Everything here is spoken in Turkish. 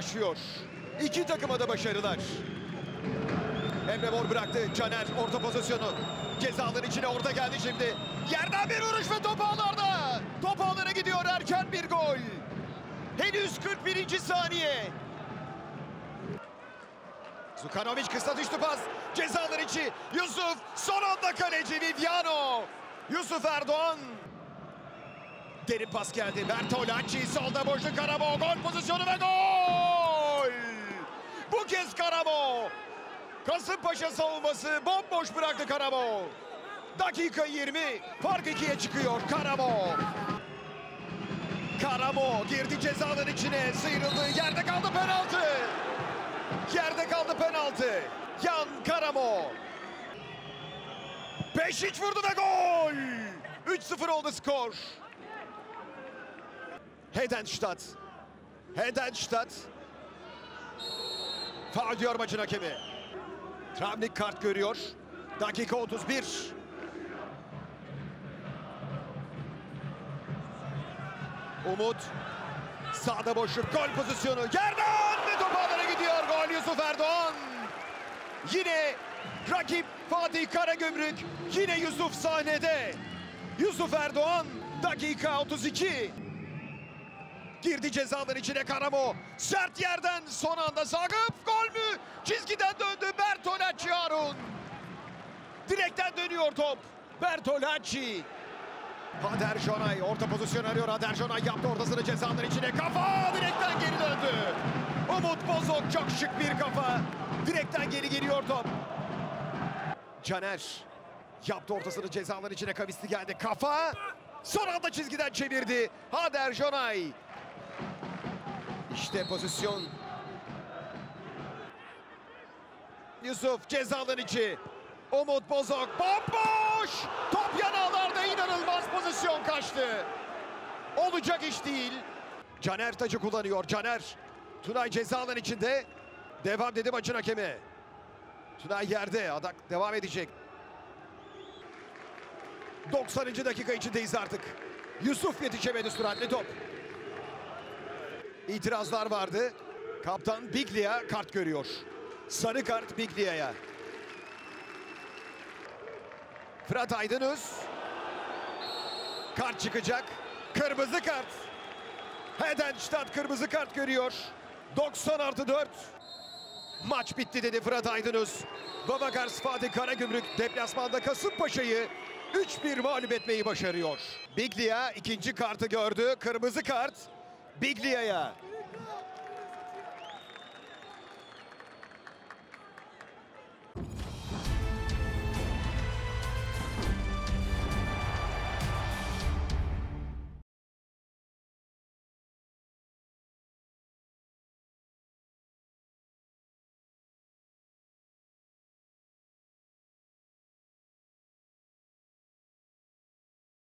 başlıyor. İki takıma da başarılar. Emre Mor bıraktı. Caner orta pozisyonu. Ceza alanı içine orta geldi şimdi. Yerden bir vuruş ve top ağlarda. Top ağlara gidiyor, erken bir gol. Henüz 41. saniye. Zukanovic kısa düştü pas. Ceza alanı içi. Yusuf son anda kaleci Viviano. Yusuf Erdoğan. Derin pas geldi. Bertolacci solda boşluk, Karamo gol pozisyonu ve gol! Bu kez Karamo. Kasımpaşa savunması bomboş bıraktı Karamo. Dakika 20. Fark 2'ye çıkıyor Karamo. Karamo girdi ceza alanı içine. Sıyrıldı. Yerde kaldı penaltı. Yerde kaldı penaltı. Yan Karamo. Beşiç vurdu ve gol! 3-0 oldu skor. Hedenstadt. Hedenstadt. Faul diyor maçın hakemi. Travnik kart görüyor. Dakika 31. Umut. Sağda boşluk, gol pozisyonu. Yerden ve top ağlara gidiyor. Gol Yusuf Erdoğan. Yine rakip Fatih Karagümrük. Yine Yusuf sahnede. Yusuf Erdoğan dakika 32. Girdi cezaların içine Karamo. Sert yerden son anda Sagıp. Gol mü? Çizgiden döndü Bertolacci Harun. Direkten dönüyor top. Bertolacci. Hader Jonay orta pozisyon arıyor. Hader Jonay yaptı ortasını cezaların içine. Kafa direkten geri döndü. Umut Bozok çok şık bir kafa. Direkten geri geliyor top. Caner yaptı ortasını cezaların içine. Kavisli geldi. Kafa. Son anda çizgiden çevirdi. Hader Jonay. İşte pozisyon. Yusuf cezaların içi. Umut Bozok bomboş. Top yanağlarda, inanılmaz pozisyon kaçtı. Olacak iş değil. Caner tacı kullanıyor. Caner. Tunay cezaların içinde. Devam dedi maçın hakemi. Tunay yerde. Adak devam edecek. 90. dakika içindeyiz artık. Yusuf yetişemedi, süratli top. İtirazlar vardı. Kaptan Biglia kart görüyor. Sarı kart Biglia'ya. Fırat Aydınus. Kart çıkacak. Kırmızı kart. Hedenstadt kırmızı kart görüyor. 90+4. Maç bitti dedi Fırat Aydınus. Babagars Fatih Karagümrük deplasmanda Kasımpaşa'yı 3-1 mağlup etmeyi başarıyor. Biglia ikinci kartı gördü. Kırmızı kart Biglia'ya.